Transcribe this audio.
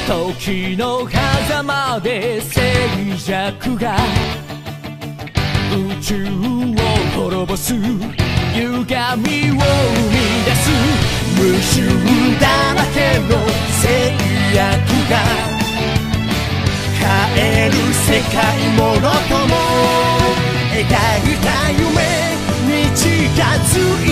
時の狭間で静寂が宇宙を滅ぼす歪みを生み出す矛盾だらけの制約が変える世界ものとも描いた夢に近づい